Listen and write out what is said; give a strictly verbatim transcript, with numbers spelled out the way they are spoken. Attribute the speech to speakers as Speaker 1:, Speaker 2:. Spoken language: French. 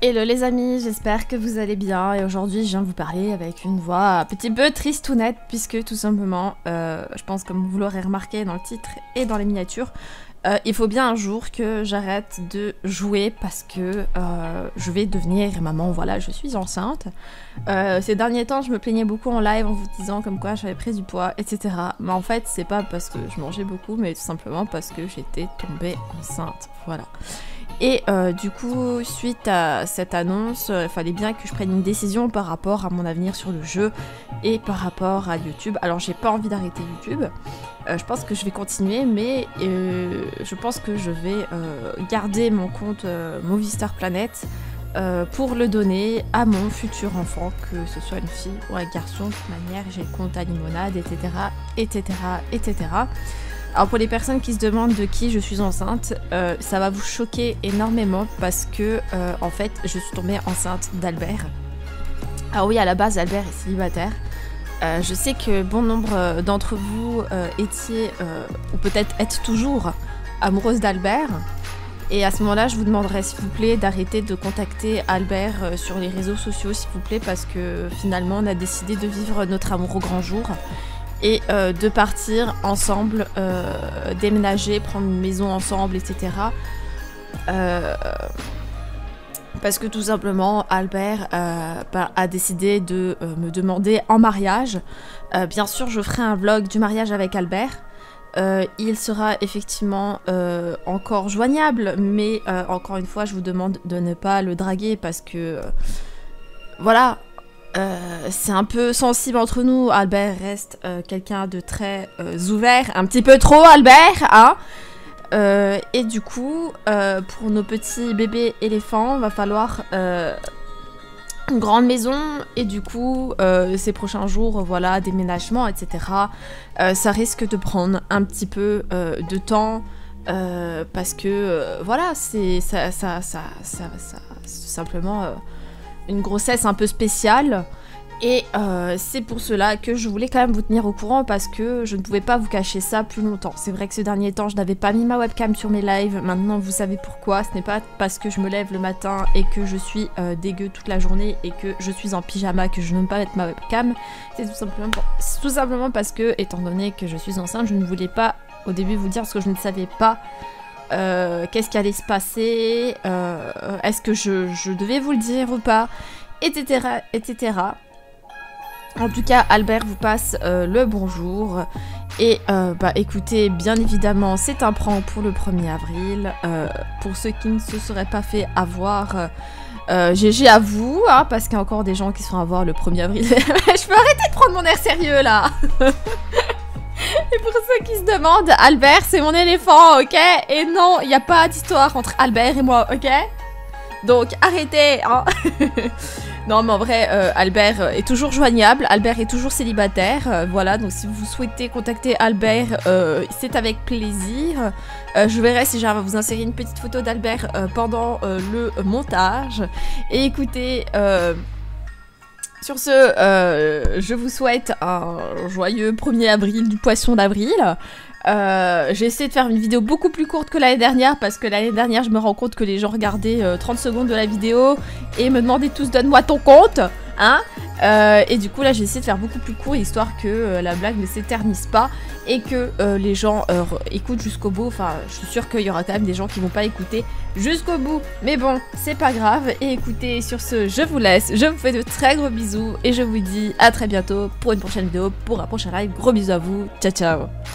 Speaker 1: Hello les amis, j'espère que vous allez bien et aujourd'hui je viens vous parler avec une voix un petit peu tristounette puisque tout simplement, euh, je pense comme vous l'aurez remarqué dans le titre et dans les miniatures, euh, il faut bien un jour que j'arrête de jouer parce que euh, je vais devenir maman, voilà, je suis enceinte. Euh, ces derniers temps je me plaignais beaucoup en live en vous disant comme quoi j'avais pris du poids, et cetera. Mais en fait c'est pas parce que je mangeais beaucoup mais tout simplement parce que j'étais tombée enceinte, voilà. Et euh, du coup, suite à cette annonce, il euh, fallait bien que je prenne une décision par rapport à mon avenir sur le jeu et par rapport à YouTube. Alors j'ai pas envie d'arrêter YouTube, euh, je pense que je vais continuer, mais euh, je pense que je vais euh, garder mon compte euh, Movistar Planet euh, pour le donner à mon futur enfant, que ce soit une fille ou un garçon. De toute manière, j'ai le compte à limonade, et cetera, et cetera, et cetera. Alors pour les personnes qui se demandent de qui je suis enceinte, euh, ça va vous choquer énormément parce que euh, en fait je suis tombée enceinte d'Albert. Alors oui, à la base Albert est célibataire. Euh, je sais que bon nombre d'entre vous euh, étiez euh, ou peut-être êtes toujours amoureuse d'Albert. Et à ce moment-là, je vous demanderai s'il vous plaît d'arrêter de contacter Albert euh, sur les réseaux sociaux s'il vous plaît, parce que finalement on a décidé de vivre notre amour au grand jour. Et euh, de partir ensemble, euh, déménager, prendre une maison ensemble, et cetera. Euh, parce que tout simplement, Albert euh, bah, a décidé de euh, me demander en mariage. Euh, bien sûr, je ferai un vlog du mariage avec Albert. Euh, il sera effectivement euh, encore joignable, mais euh, encore une fois, je vous demande de ne pas le draguer parce que... Euh, voilà. Euh, c'est un peu sensible entre nous. Albert reste euh, quelqu'un de très euh, ouvert, un petit peu trop Albert, hein. Euh, et du coup, euh, pour nos petits bébés éléphants, va falloir euh, une grande maison. Et du coup, euh, ces prochains jours, voilà, déménagement, et cetera. Euh, ça risque de prendre un petit peu euh, de temps euh, parce que euh, voilà, c'est ça, ça, ça, ça, ça, c'est simplement. Euh, une grossesse un peu spéciale et euh, c'est pour cela que je voulais quand même vous tenir au courant parce que je ne pouvais pas vous cacher ça plus longtemps. C'est vrai que ces derniers temps je n'avais pas mis ma webcam sur mes lives, maintenant vous savez pourquoi. Ce n'est pas parce que je me lève le matin et que je suis euh, dégueu toute la journée et que je suis en pyjama que je ne veux pas mettre ma webcam. C'est tout simplement, tout simplement parce que, étant donné que je suis enceinte, je ne voulais pas au début vous dire parce que je ne savais pas Euh, qu'est-ce qui allait se passer, euh, est-ce que je, je devais vous le dire ou pas, etc, et cetera. En tout cas, Albert vous passe euh, le bonjour. Et euh, bah écoutez, bien évidemment, c'est un prank pour le premier avril. Euh, pour ceux qui ne se seraient pas fait avoir, euh, G G à vous, hein, parce qu'il y a encore des gens qui se font avoir le premier avril. Je peux arrêter de prendre mon air sérieux là. Et pour ceux qui se demandent, Albert c'est mon éléphant, ok? Et non, il n'y a pas d'histoire entre Albert et moi, ok? Donc arrêtez, hein. Non mais en vrai, euh, Albert est toujours joignable, Albert est toujours célibataire, euh, voilà, donc si vous souhaitez contacter Albert, euh, c'est avec plaisir. Euh, je verrai si j'arrive à vous insérer une petite photo d'Albert euh, pendant euh, le montage. Et écoutez... Euh, Sur ce, euh, je vous souhaite un joyeux premier avril du poisson d'avril. Euh, j'ai essayé de faire une vidéo beaucoup plus courte que l'année dernière parce que l'année dernière, je me rends compte que les gens regardaient euh, trente secondes de la vidéo et me demandaient tous « donne-moi ton compte !» hein. Euh, et du coup, là, j'ai essayé de faire beaucoup plus court histoire que euh, la blague ne s'éternise pas et que euh, les gens euh, écoutent jusqu'au bout. Enfin, je suis sûre qu'il y aura quand même des gens qui vont pas écouter jusqu'au bout. Mais bon, c'est pas grave. Et écoutez, sur ce, je vous laisse. Je vous fais de très gros bisous et je vous dis à très bientôt pour une prochaine vidéo, pour un prochain live. Gros bisous à vous. Ciao, ciao.